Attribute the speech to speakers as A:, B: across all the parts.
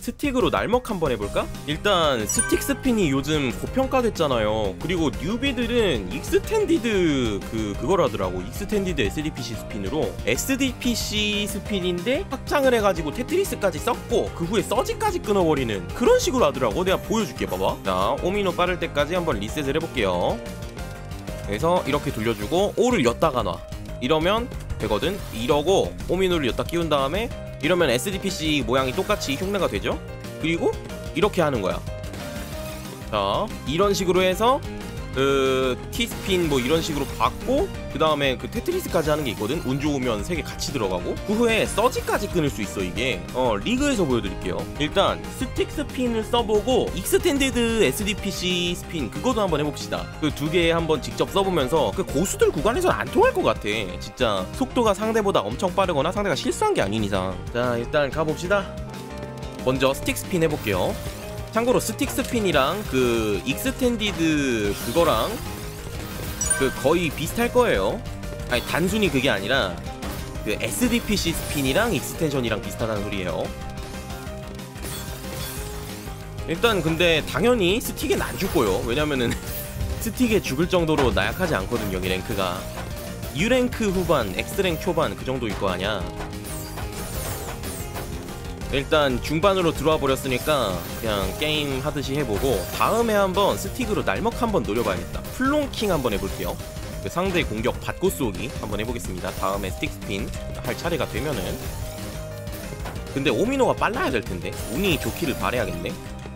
A: 스틱으로 날먹 한번 해볼까? 일단 스틱 스핀이 요즘 고평가됐잖아요. 그리고 뉴비들은 익스텐디드 그거라더라고. 익스텐디드 SDPC 스핀으로 SDPC 스핀인데 확장을 해가지고 테트리스까지 썼고 그 후에 서지까지 끊어버리는 그런 식으로 하더라고. 내가 보여줄게. 봐봐. 자, 오미노 빠를 때까지 한번 리셋을 해볼게요. 그래서 이렇게 돌려주고 O를 엿다가 놔. 이러면 되거든. 이러고 오미노를 엿다 끼운 다음에 이러면 SDPC 모양이 똑같이 흉내가 되죠. 그리고 이렇게 하는 거야. 자, 이런 식으로 해서 그 T스핀 뭐 이런 식으로 받고 그 다음에 그 테트리스까지 하는 게 있거든. 운 좋으면 3개 같이 들어가고 그 후에 서지까지 끊을 수 있어. 이게 리그에서 보여드릴게요. 일단 스틱 스핀을 써보고 익스텐디드 SDPC 스핀 그거도 한번 해봅시다. 그 2개 한번 직접 써보면서 그 고수들 구간에서는 안 통할 것 같아. 진짜 속도가 상대보다 엄청 빠르거나 상대가 실수한 게 아닌 이상. 자, 일단 가봅시다. 먼저 스틱 스핀 해볼게요. 참고로 스틱 스핀이랑 그 익스텐디드 그거랑 그 거의 비슷할 거예요. 아니 단순히 그게 아니라 그 SDPC 스핀이랑 익스텐션이랑 비슷하다는 소리예요. 일단 근데 당연히 스틱엔 안 죽고요. 왜냐면은 스틱에 죽을 정도로 나약하지 않거든. 여기 랭크가 U랭크 후반, X랭크 초반 그 정도일 거 아냐. 일단 중반으로 들어와 버렸으니까 그냥 게임 하듯이 해보고 다음에 한번 스틱으로 날먹 한번 노려봐야겠다. 플롱킹 한번 해볼게요. 그 상대 공격 받고 쏘기 한번 해보겠습니다. 다음에 스틱 스핀 할 차례가 되면은. 근데 오미노가 빨라야 될 텐데 운이 좋기를 바라야겠네.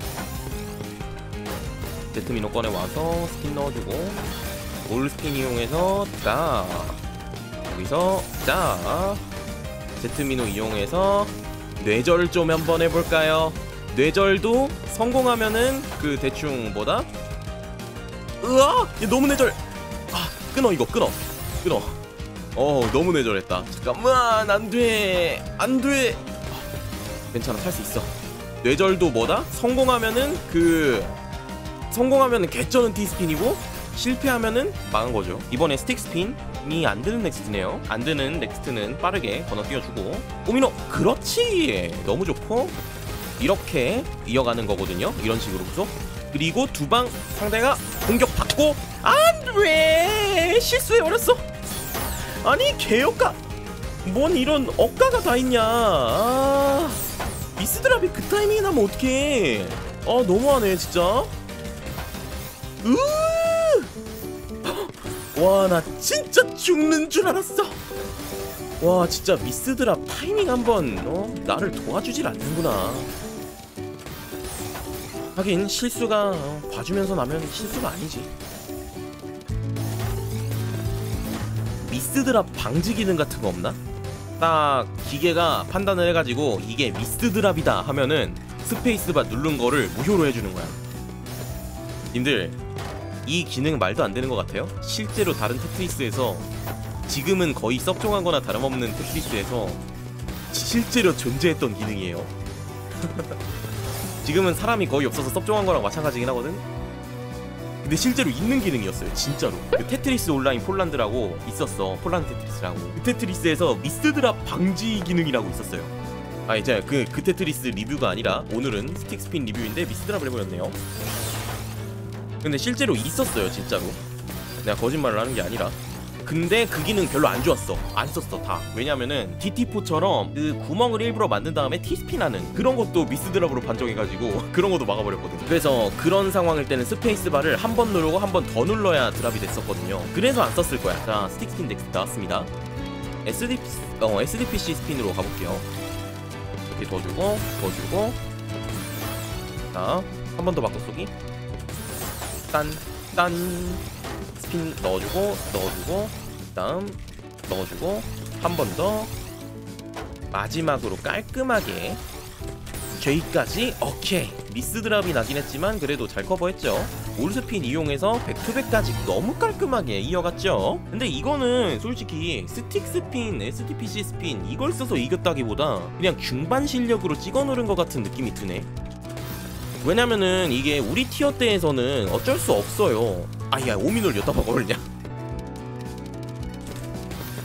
A: 제트미노 꺼내와서 스핀 넣어주고 올 스핀 이용해서 자 여기서 자 제트미노 이용해서 뇌절 좀 한번 해볼까요? 뇌절도 성공하면은 그 대충 뭐다? 으아! 얘 너무 뇌절! 아, 끊어 이거 끊어 너무 뇌절했다. 잠깐만 안돼 안돼. 괜찮아 살 수 있어. 뇌절도 뭐다? 성공하면은 개쩌는 T스핀이고 실패하면은 망한거죠. 이번에 스틱 스핀이 안드는 넥스트네요. 안드는 넥스트는 빠르게 건너뛰어주고 오미노 그렇지 너무 좋고 이렇게 이어가는 거거든요. 이런 식으로 계속. 그리고 두 방 상대가 공격 받고 안돼 실수해버렸어. 아니 개역가 뭔 이런 억가가 다 있냐. 아, 미스드랍이 그 타이밍에 나면 어떡해. 아 너무하네 진짜. 와 나 진짜 죽는 줄 알았어. 와 진짜 미스드랍 타이밍 한번 나를 도와주질 않는구나. 하긴 실수가 봐주면서 나면 실수가 아니지. 미스드랍 방지 기능 같은 거 없나? 딱 기계가 판단을 해가지고 이게 미스드랍이다 하면은 스페이스바 누른 거를 무효로 해주는 거야. 님들 이 기능 말도 안 되는 것 같아요? 실제로 다른 테트리스에서 지금은 거의 썩종한 거나 다름없는 테트리스에서 실제로 존재했던 기능이에요. 지금은 사람이 거의 없어서 썩종한 거랑 마찬가지긴 하거든? 근데 실제로 있는 기능이었어요 진짜로. 그 테트리스 온라인 폴란드라고 있었어. 폴란드 테트리스라고. 그 테트리스에서 미스드랍 방지 기능이라고 있었어요. 아 이제 그 테트리스 리뷰가 아니라 오늘은 스틱 스핀 리뷰인데 미스드랍을 해버렸네요. 근데 실제로 있었어요 진짜로. 내가 거짓말을 하는 게 아니라. 근데 그 기능 별로 안 좋았어. 안 썼어 다. 왜냐면은 DT4처럼 그 구멍을 일부러 만든 다음에 T스핀하는 그런 것도 미스드랍으로 판정해가지고 그런 것도 막아버렸거든. 그래서 그런 상황일 때는 스페이스바를 한 번 누르고 한 번 더 눌러야 드랍이 됐었거든요. 그래서 안 썼을 거야. 자 스틱 스핀 덱스 나왔습니다. SDPC 스핀으로 가볼게요. 이렇게 더 주고 자 한 번 더 바꿔 쏘기. 딴 스핀 넣어주고 다음 넣어주고 한 번 더 마지막으로 깔끔하게 J까지. 오케이 미스드랍이 나긴 했지만 그래도 잘 커버했죠. 올스핀 이용해서 백투백까지 너무 깔끔하게 이어갔죠. 근데 이거는 솔직히 스틱 스핀, SDPC 스핀 이걸 써서 이겼다기보다 그냥 중반 실력으로 찍어 누른 것 같은 느낌이 드네. 왜냐면은 이게 우리 티어 때에서는 어쩔 수 없어요. 아야 오미노를 여기다 박아올냐.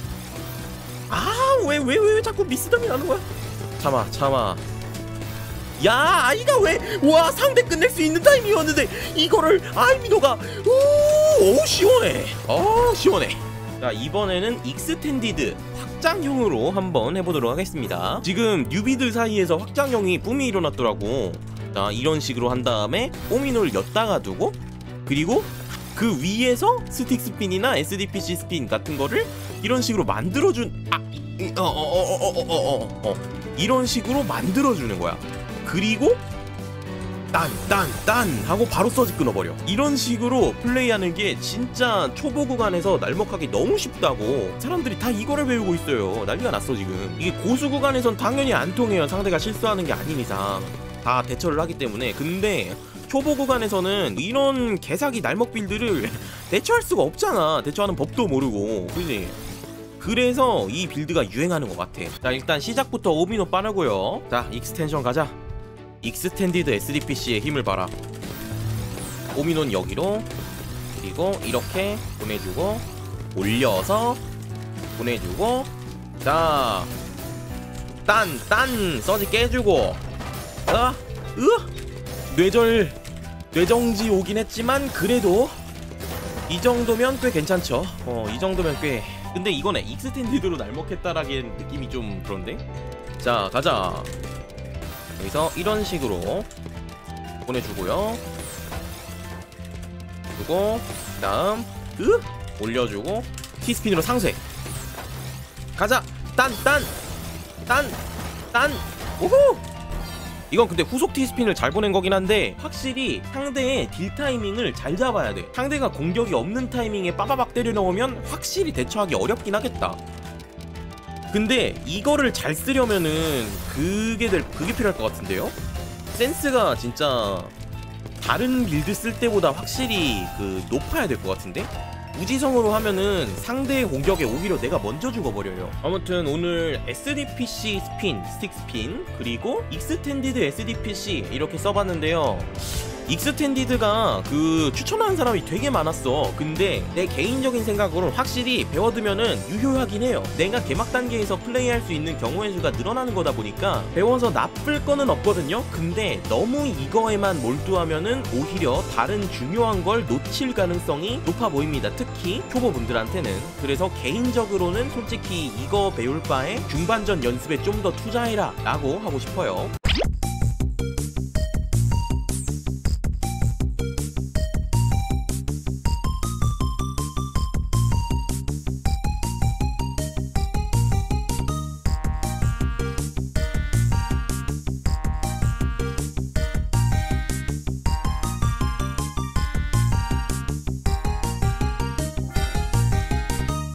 A: 아 왜 자꾸 미스덤이 나는 거야. 참아 야, 아이가 왜? 와, 상대 끝낼 수 있는 타이밍이었는데 이거를 아이미노가 오 시원해. 시원해. 자, 이번에는 익스텐디드 확장형으로 한번 해보도록 하겠습니다. 지금 뉴비들 사이에서 확장형이 붐이 일어났더라고. 자, 이런 식으로 한 다음에 오미노를 엿다가 두고, 그리고 그 위에서 스틱 스핀이나 SDPC 스핀 같은 거를 이런 식으로 만들어준 이런 식으로 만들어주는 거야. 그리고 딴 하고 바로 서지 끊어버려. 이런 식으로 플레이하는 게 진짜 초보 구간에서 날먹하기 너무 쉽다고 사람들이 다 이거를 배우고 있어요. 난리가 났어 지금. 이게 고수 구간에선 당연히 안 통해요. 상대가 실수하는 게 아닌 이상 다 대처를 하기 때문에. 근데 초보 구간에서는 이런 개사기 날먹 빌드를 대처할 수가 없잖아. 대처하는 법도 모르고, 그지? 그래서 이 빌드가 유행하는 것 같아. 자, 일단 시작부터 오미노 빠르고요. 자, 익스텐션 가자. 익스텐디드 SDPC의 힘을 봐라. 오미노는 여기로, 그리고 이렇게 보내주고, 올려서 보내주고, 자, 딴 서지 깨주고, 뇌정지 오긴 했지만 그래도 이 정도면 꽤 괜찮죠. 이 정도면 꽤. 근데 이거네, 익스텐디드로 날먹했다라기엔 느낌이 좀 그런데. 자, 가자. 여기서 이런 식으로 보내주고요. 그리고 다음 올려주고 T스핀으로 상쇄. 가자. 딴 오호. 이건 근데 후속 T스핀을 잘 보낸 거긴 한데 확실히 상대의 딜 타이밍을 잘 잡아야 돼. 상대가 공격이 없는 타이밍에 빠바박 때려 넣으면 확실히 대처하기 어렵긴 하겠다. 근데 이거를 잘 쓰려면은 그게 필요할 것 같은데요? 센스가 진짜 다른 빌드 쓸 때보다 확실히 높아야 될 것 같은데? 무지성으로 하면은 상대의 공격에 오히려 내가 먼저 죽어버려요. 아무튼 오늘 SDPC 스핀, 스틱 스핀, 그리고 익스텐디드 SDPC 이렇게 써봤는데요. 익스텐디드가 추천하는 사람이 되게 많았어. 근데 내 개인적인 생각으로는 확실히 배워두면은 유효하긴 해요. 내가 개막 단계에서 플레이할 수 있는 경우의 수가 늘어나는 거다 보니까 배워서 나쁠 거는 없거든요. 근데 너무 이거에만 몰두하면은 오히려 다른 중요한 걸 놓칠 가능성이 높아 보입니다. 특히 초보분들한테는. 그래서 개인적으로는 솔직히 이거 배울 바에 중반전 연습에 좀 더 투자해라 라고 하고 싶어요.